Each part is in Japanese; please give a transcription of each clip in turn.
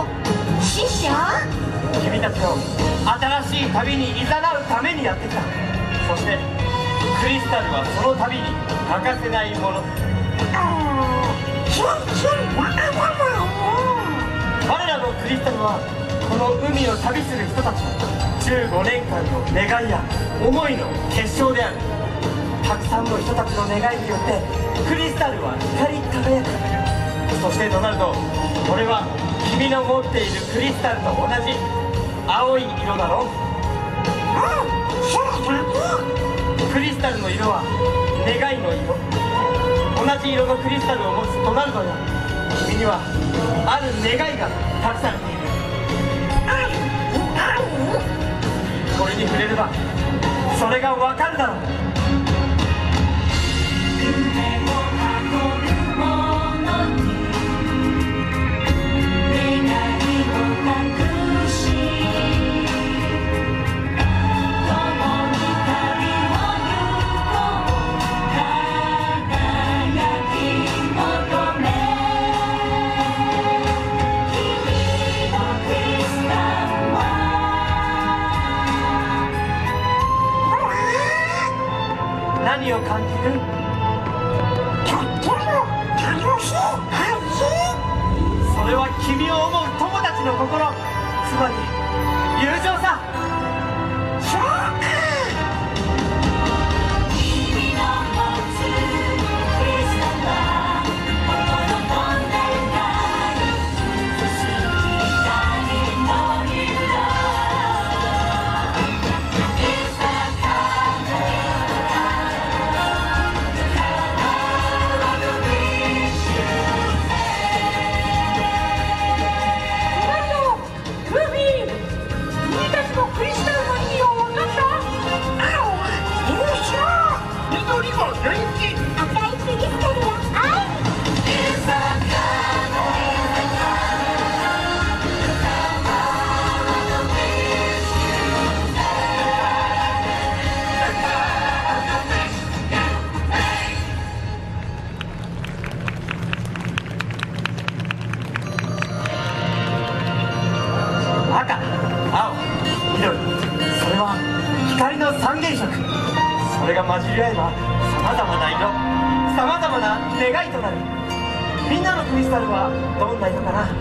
の使者？ 君たちを新しい旅に誘うためにやってきた。そしてクリスタルはその旅に欠かせないもの。我らのクリスタルはこの海を旅する人たちの15年間の願いや思いの結晶である。たくさんの人たちの願いによってクリスタルは光り輝く。そしてドナルド、これは君の持っているクリスタルと同じ青い色だろ。クリスタルの色は願いの色。同じ色のクリスタルを持つドナルドよ、君にはある願いがたくさんいる。これに触れればそれがわかるだろう。何を感じる？ とっても楽しいはず。 それは君を思う友達の心、つまり友情さ。 そうか。君の持つクリスタルは心の願い、そして光の色。 赤、青、緑、それは光の三原色。それが混じり合えばさまざまな色、さまざまな願いとなる。みんなのクリスタルはどんな色かな？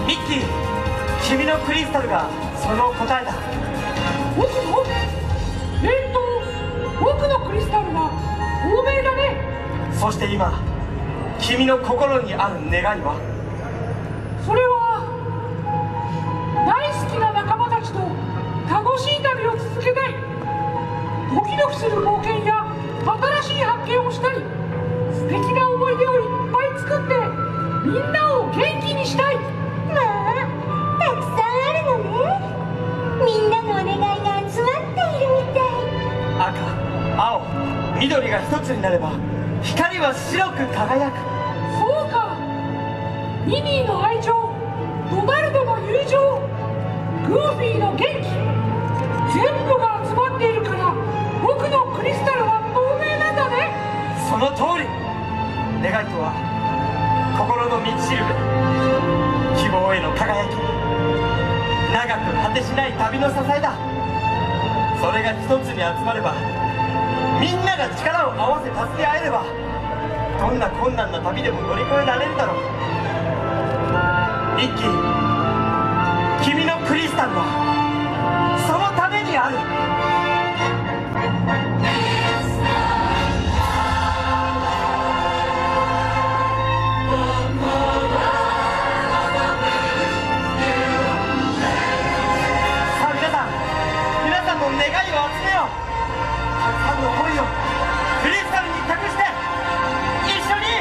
ミッキー、君のクリスタルがその答えだ。 僕の僕のクリスタルは透明だね。 そして今君の心にある願いは？ それは大好きな仲間たちと楽しい旅を続けたい。ドキドキする冒険や新しい発見をしたり、素敵な思い出をいっぱい作ってみんなを元気にしたい。 まあ、たくさんあるのね。みんなのお願いが集まっているみたい。 赤、青、緑が一つになれば光は白く輝く。 そうか。ミニーの愛情、ドナルドの友情、グーフィーの元気、全部が集まっているから僕のクリスタルは透明なんだね。 その通り。願いとは心の道しるべ、希望への輝き、長く果てしない旅の支えだ。それが一つに集まれば、みんなが力を合わせ助け合えれば、どんな困難な旅でも乗り越えられるだろう。ミッキー、君のクリスタルはそのためにある。願いを集めよう。たくさんの思いをクリスタルに託して一緒に。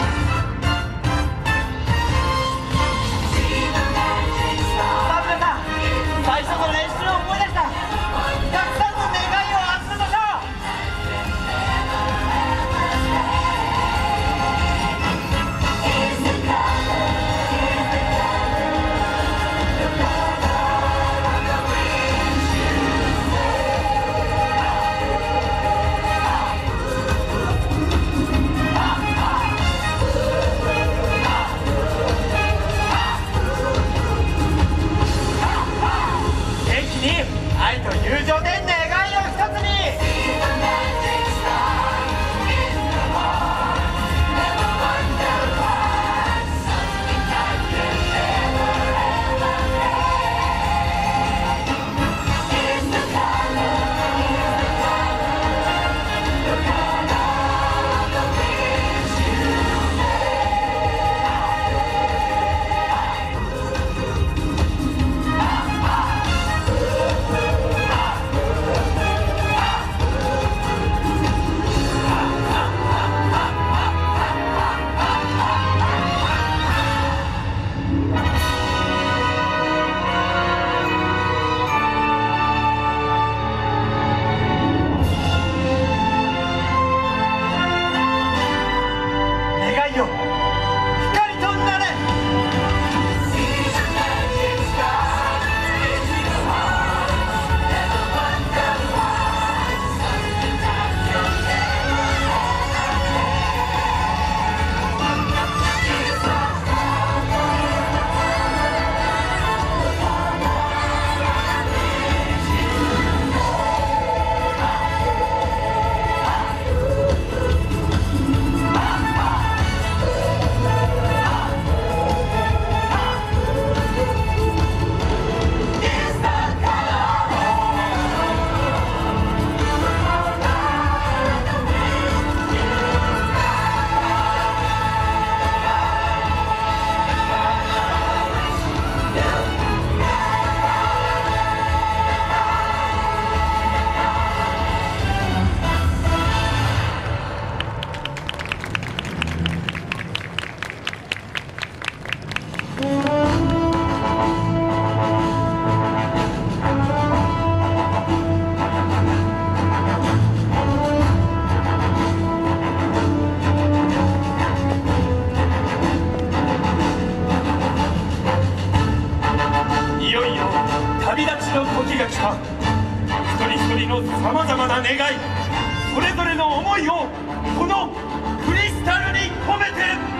さあ皆さん、最初の練習を思い出した。たくさんの願いを集めましょう。愛と友情で願いを一つに。旅立ちの時が来た。一人一人のさまざまな願い、それぞれの思いをこのクリスタルに込めて。